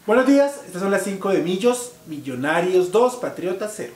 Buenos días, estas son las 5 de Millos, Millonarios 2, Patriotas 0.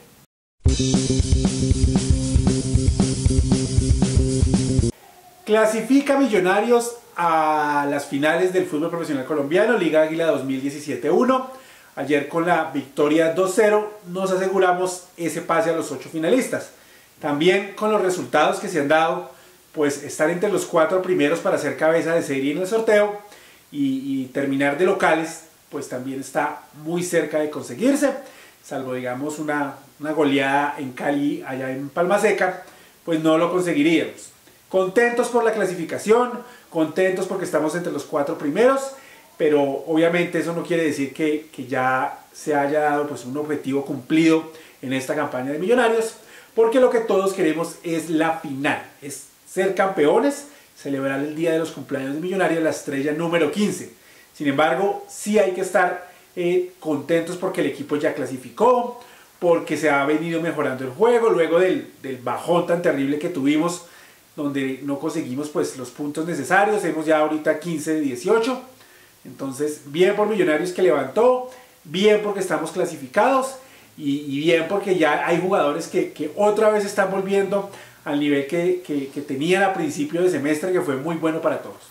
Clasifica Millonarios a las finales del fútbol profesional colombiano, Liga Águila 2017-1. Ayer con la victoria 2-0 nos aseguramos ese pase a los 8 finalistas. También con los resultados que se han dado, pues estar entre los 4 primeros para ser cabeza de serie en el sorteo y terminar de locales, pues también está muy cerca de conseguirse, salvo digamos una goleada en Cali, allá en Palma Seca, pues no lo conseguiríamos. Contentos por la clasificación, contentos porque estamos entre los 4 primeros, pero obviamente eso no quiere decir que ya se haya dado pues un objetivo cumplido en esta campaña de Millonarios, porque lo que todos queremos es la final, es ser campeones, celebrar el día de los cumpleaños de Millonarios, la estrella número 15. Sin embargo, sí hay que estar contentos porque el equipo ya clasificó, porque se ha venido mejorando el juego, luego del bajón tan terrible que tuvimos, donde no conseguimos pues los puntos necesarios, hemos ya ahorita 15 de 18, entonces bien por Millonarios que levantó, bien porque estamos clasificados y bien porque ya hay jugadores que otra vez están volviendo al nivel que tenían a principio de semestre, que fue muy bueno para todos.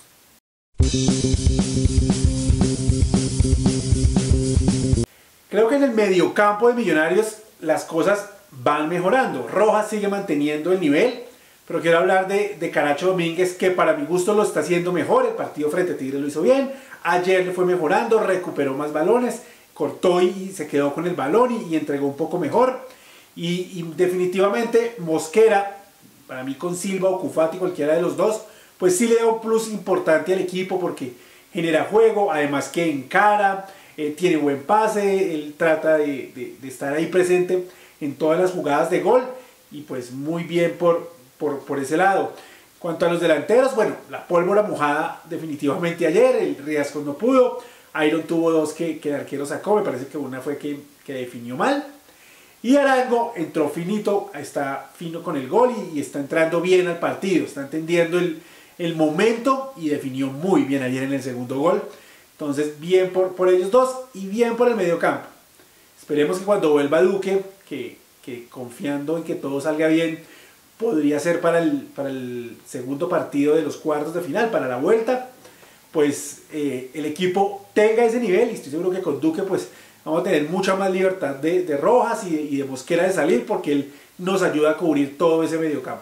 Creo que en el mediocampo de Millonarios las cosas van mejorando. Rojas sigue manteniendo el nivel, pero quiero hablar de Caracho Domínguez, que para mi gusto lo está haciendo mejor. El partido frente a Tigre lo hizo bien, ayer le fue mejorando, recuperó más balones, cortó y se quedó con el balón y entregó un poco mejor. Y definitivamente Mosquera, para mí con Silva o Cufati, cualquiera de los dos, pues sí le da un plus importante al equipo porque genera juego, además que encara, tiene buen pase, él trata de estar ahí presente en todas las jugadas de gol y pues muy bien por ese lado. Cuanto a los delanteros, bueno, la pólvora mojada definitivamente ayer, el Riascos no pudo, Iron tuvo 2 que el arquero sacó, me parece que una fue que definió mal. Y Arango entró finito, está fino con el gol y está entrando bien al partido, está entendiendo el momento y definió muy bien ayer en el segundo gol. Entonces bien por ellos dos y bien por el mediocampo. Esperemos que cuando vuelva Duque, que confiando en que todo salga bien, podría ser para el segundo partido de los cuartos de final, para la vuelta, pues el equipo tenga ese nivel y estoy seguro que con Duque pues vamos a tener mucha más libertad de Rojas y de Mosquera de salir porque él nos ayuda a cubrir todo ese mediocampo.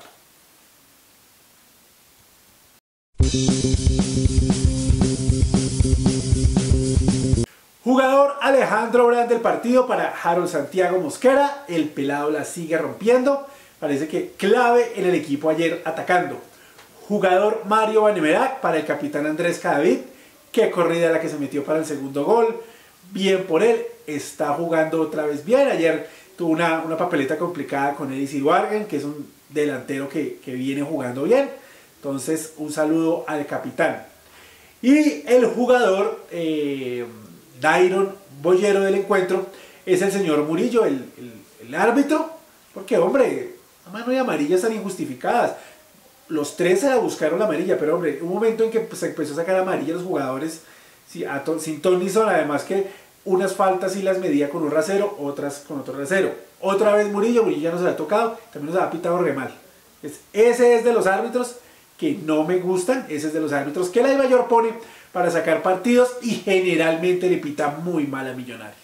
Jugador Alejandro Brand del partido para Harold Santiago Mosquera, el pelado la sigue rompiendo, parece que clave en el equipo ayer atacando. Jugador Mario Vanemerac para el capitán Andrés Cadavid, qué corrida la que se metió para el segundo gol, bien por él, está jugando otra vez bien, ayer tuvo una papeleta complicada con Edison Ibargüen, que es un delantero que viene jugando bien, entonces un saludo al capitán. Y el jugador Dairon Boyero del encuentro es el señor Murillo, el árbitro, porque hombre, a mano y amarillas tan injustificadas. Los 3 se la buscaron la amarilla, pero hombre, un momento en que pues, se empezó a sacar amarilla a los jugadores sin ton ni son, además que unas faltas sí las medía con un rasero, otras con otro rasero. Otra vez Murillo ya no se le ha tocado, también nos ha pitado re mal. Ese es de los árbitros que no me gustan, ese es de los árbitros que la Mayor pone para sacar partidos y generalmente le pita muy mal a Millonarios.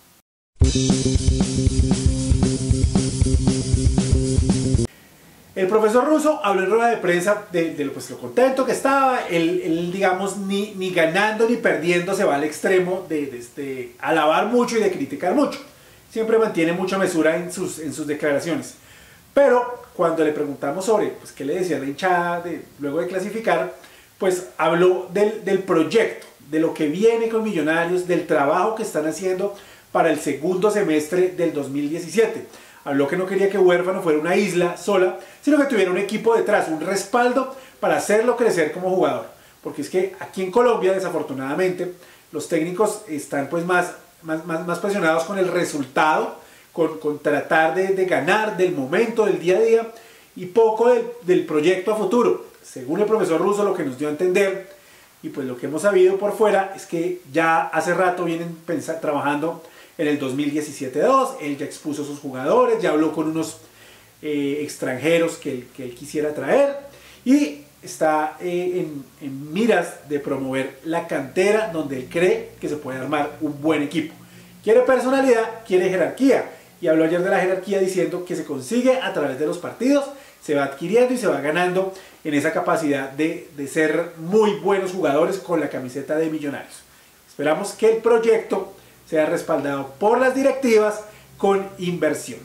El profesor Russo habló en rueda de prensa de pues, lo contento que estaba, él digamos ni ganando ni perdiendo se va al extremo de alabar mucho y de criticar mucho. Siempre mantiene mucha mesura en sus declaraciones. Pero cuando le preguntamos sobre pues, qué le decía la hinchada luego de clasificar, pues habló del proyecto, de lo que viene con Millonarios, del trabajo que están haciendo para el segundo semestre del 2017. Habló que no quería que Huérfano fuera una isla sola, sino que tuviera un equipo detrás, un respaldo para hacerlo crecer como jugador. Porque es que aquí en Colombia, desafortunadamente, los técnicos están pues más presionados con el resultado, con tratar de ganar, del momento, del día a día, y poco del proyecto a futuro. Según el profesor Russo, lo que nos dio a entender, y pues lo que hemos sabido por fuera es que ya hace rato vienen trabajando en el 2017-2, él ya expuso a sus jugadores, ya habló con unos extranjeros que él quisiera traer y está en miras de promover la cantera donde él cree que se puede armar un buen equipo. Quiere personalidad, quiere jerarquía, y habló ayer de la jerarquía diciendo que se consigue a través de los partidos, se va adquiriendo y se va ganando en esa capacidad de ser muy buenos jugadores con la camiseta de Millonarios. Esperamos que el proyecto sea respaldado por las directivas con inversión.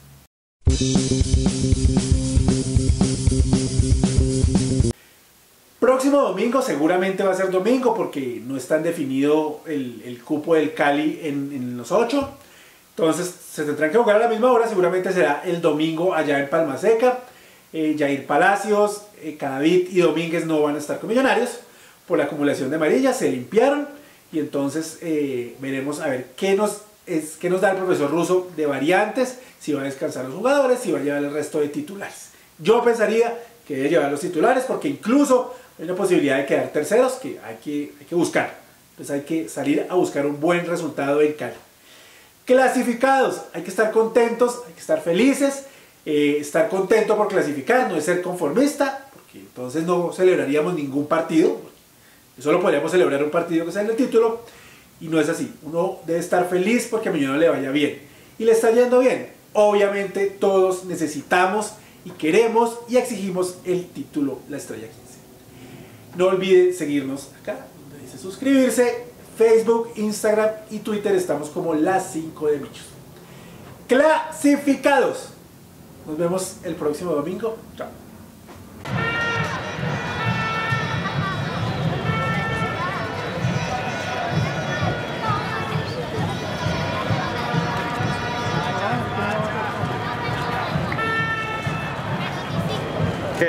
Próximo domingo, seguramente va a ser domingo porque no está definido el cupo del Cali en los 8. Entonces se tendrán que jugar a la misma hora, seguramente será el domingo allá en Palma Seca. Jair Palacios, Cadavid y Domínguez no van a estar con Millonarios por la acumulación de amarillas, se limpiaron y entonces veremos a ver qué nos da el profesor Russo de variantes, si va a descansar a los jugadores, si va a llevar el resto de titulares. Yo pensaría que debe llevar los titulares porque incluso hay una posibilidad de quedar terceros que hay que buscar. Entonces hay que salir a buscar un buen resultado en Cali. Clasificados, hay que estar contentos, hay que estar felices. Estar contento por clasificar, no es ser conformista, porque entonces no celebraríamos ningún partido. Solo podríamos celebrar un partido que sea en el título, y no es así. Uno debe estar feliz porque a Millonarios le vaya bien. Y le está yendo bien. Obviamente todos necesitamos y queremos y exigimos el título, la estrella 15. No olviden seguirnos acá, donde dice suscribirse, Facebook, Instagram y Twitter, estamos como las 5 de Millos. Clasificados. Nos vemos el próximo domingo. Chao.